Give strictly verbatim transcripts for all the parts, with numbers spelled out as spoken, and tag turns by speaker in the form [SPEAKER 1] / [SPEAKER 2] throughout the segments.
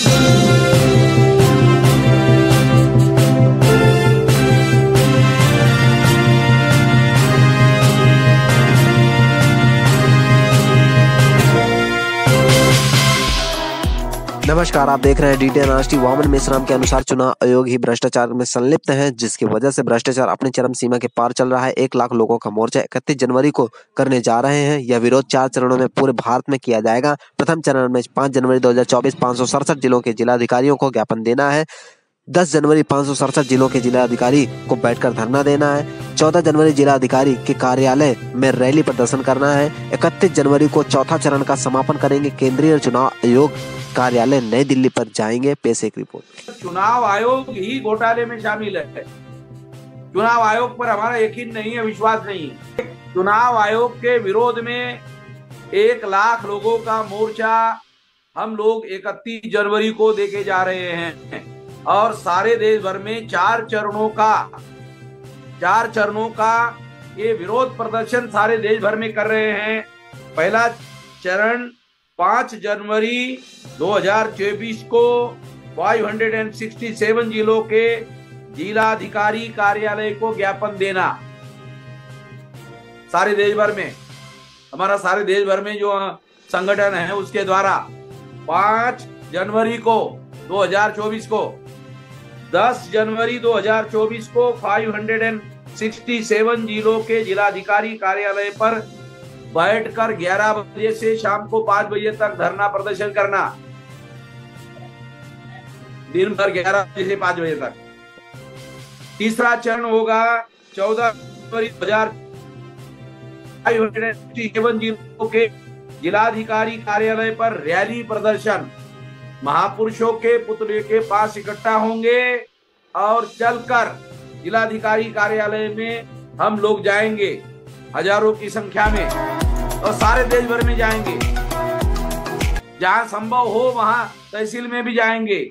[SPEAKER 1] नमस्कार, आप देख रहे हैं डीटी अनालिस्ट। वामन मेश्राम के अनुसार चुनाव आयोग ही भ्रष्टाचार में संलिप्त है, जिसकी वजह से भ्रष्टाचार अपनी चरम सीमा के पार चल रहा है। एक लाख लोगों का मोर्चा इकतीस जनवरी को करने जा रहे हैं। यह विरोध चार चरणों में पूरे भारत में किया जाएगा। प्रथम चरण में पाँच जनवरी दो हजार चौबीस पाँच सौ सड़सठ जिलों के जिलाधिकारियों को ज्ञापन देना है। दस जनवरी पाँच सौ सड़सठ जिलों के जिलाधिकारी को बैठकर धरना देना है। चौदह जनवरी जिलाधिकारी के कार्यालय में रैली प्रदर्शन करना है। इकतीस जनवरी को चौथा चरण का समापन करेंगे। केंद्रीय चुनाव आयोग कार्यालय नई दिल्ली पर जाएंगे। पेश एक रिपोर्ट।
[SPEAKER 2] चुनाव आयोग ही घोटाले में शामिल है। चुनाव आयोग पर हमारा यकीन नहीं है, विश्वास नहीं है। चुनाव आयोग के विरोध में एक लाख लोगों का मोर्चा हम लोग इकतीस जनवरी को देके जा रहे हैं और सारे देश भर में चार चरणों का चार चरणों का ये विरोध प्रदर्शन सारे देश भर में कर रहे हैं। पहला चरण पाँच जनवरी दो हजार चौबीस को पाँच सौ सरसठ जिलों के जिलाधिकारी कार्यालय को ज्ञापन देना। सारे देश भर में हमारा सारे देश भर में जो संगठन है उसके द्वारा पाँच जनवरी को दो हजार चौबीस को दस जनवरी दो हजार चौबीस को पाँच सौ सरसठ जिलों के जिलाधिकारी कार्यालय पर बैठकर ग्यारह बजे से शाम को पाँच बजे तक धरना प्रदर्शन करना। दिन भर ग्यारह बजे से पाँच बजे तक। तीसरा चरण होगा चौदह जनवरी दो हजार सरसठ जिलों के जिलाधिकारी कार्यालय पर रैली प्रदर्शन। महापुरुषों के पुतले के पास इकट्ठा होंगे और चलकर जिलाधिकारी कार्यालय में हम लोग जाएंगे हजारों की संख्या में और सारे देश भर में जाएंगे। जहां संभव हो वहां तहसील में भी जाएंगे।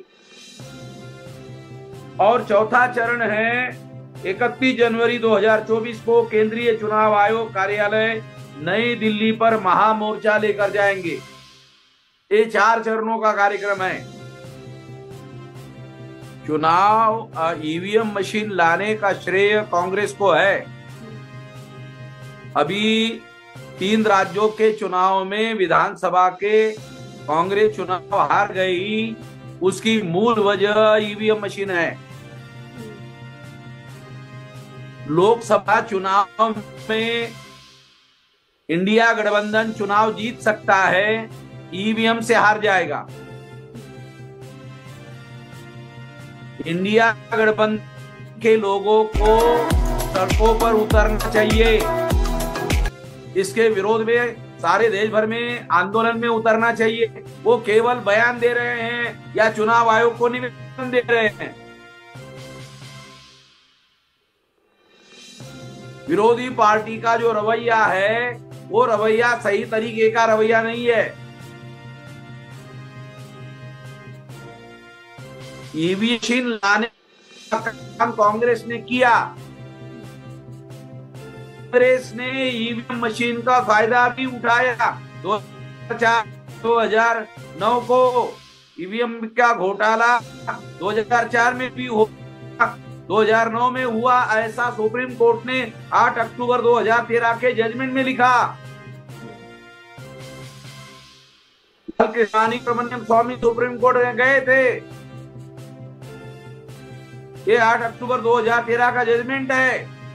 [SPEAKER 2] और चौथा चरण है इकतीस जनवरी दो हजार चौबीस को केंद्रीय चुनाव आयोग कार्यालय नई दिल्ली पर महामोर्चा लेकर जाएंगे। ये चार चरणों का कार्यक्रम है। चुनाव ईवीएम मशीन लाने का श्रेय कांग्रेस को है। अभी तीन राज्यों के चुनाव में विधानसभा के कांग्रेस चुनाव हार गई, उसकी मूल वजह ईवीएम मशीन है। लोकसभा चुनाव में इंडिया गठबंधन चुनाव जीत सकता है, ईवीएम से हार जाएगा। इंडिया गठबंधन के लोगों को सड़कों पर उतरना चाहिए। इसके विरोध में सारे देश भर में आंदोलन में उतरना चाहिए। वो केवल बयान दे रहे हैं या चुनाव आयोग को निवेदन दे रहे हैं। विरोधी पार्टी का जो रवैया है वो रवैया सही तरीके का रवैया नहीं है। ईवीएम मशीन लाने का काम कांग्रेस ने किया। कांग्रेस ने ईवीएम मशीन का फायदा भी उठाया। दो हजार चार दो हजार नौ को ईवीएम का घोटाला दो हजार चार में भी हुआ, दो हजार नौ में हुआ। ऐसा सुप्रीम कोर्ट ने आठ अक्टूबर दो हजार तेरह के जजमेंट में लिखा। सुब्रमण्यम स्वामी सुप्रीम कोर्ट में गए थे। ये आठ अक्टूबर दो हजार तेरह का जजमेंट है।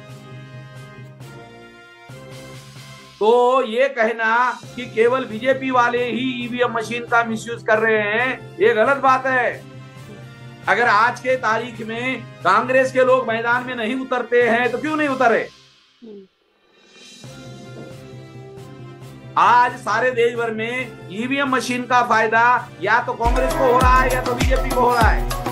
[SPEAKER 2] तो ये कहना कि केवल बीजेपी वाले ही ईवीएम मशीन का मिसयूज कर रहे हैं, ये गलत बात है। अगर आज के तारीख में कांग्रेस के लोग मैदान में नहीं उतरते हैं तो क्यों नहीं उतरे? आज सारे देश भर में ईवीएम मशीन का फायदा या तो कांग्रेस को हो रहा है या तो बीजेपी को हो रहा है।